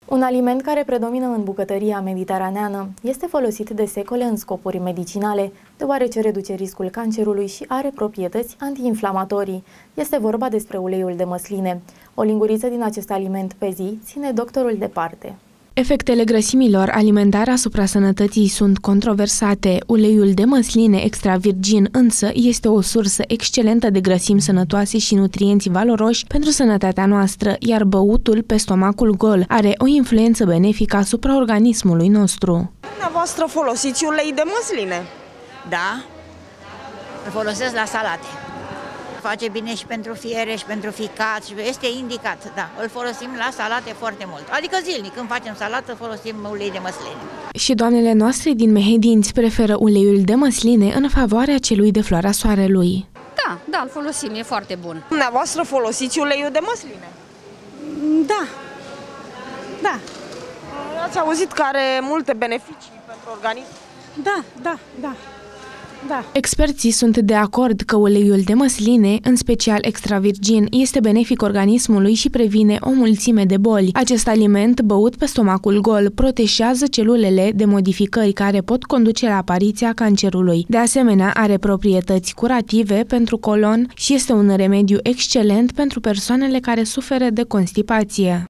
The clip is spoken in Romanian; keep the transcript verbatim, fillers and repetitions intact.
Un aliment care predomină în bucătăria mediteraneană este folosit de secole în scopuri medicinale, deoarece reduce riscul cancerului și are proprietăți antiinflamatorii. Este vorba despre uleiul de măsline. O linguriță din acest aliment pe zi ține doctorul departe. Efectele grăsimilor alimentare asupra sănătății sunt controversate. Uleiul de măsline extra virgin însă este o sursă excelentă de grăsimi sănătoase și nutrienți valoroși pentru sănătatea noastră, iar băutul pe stomacul gol are o influență benefică asupra organismului nostru. Dumneavoastră folosiți ulei de măsline? Da, îl folosesc la salate. Face bine și pentru fiere și pentru ficat și este indicat, da. Îl folosim la salate foarte mult. Adică zilnic, când facem salată, folosim ulei de măsline. Și doamnele noastre din Mehedinți preferă uleiul de măsline în favoarea celui de floarea soarelui. Da, da, îl folosim, e foarte bun. Dumneavoastră folosiți uleiul de măsline? Da, da. Ați auzit că are multe beneficii pentru organism? Da, da, da. Da. Experții sunt de acord că uleiul de măsline, în special extra virgin, este benefic organismului și previne o mulțime de boli. Acest aliment, băut pe stomacul gol, protejează celulele de modificări care pot conduce la apariția cancerului. De asemenea, are proprietăți curative pentru colon și este un remediu excelent pentru persoanele care suferă de constipație.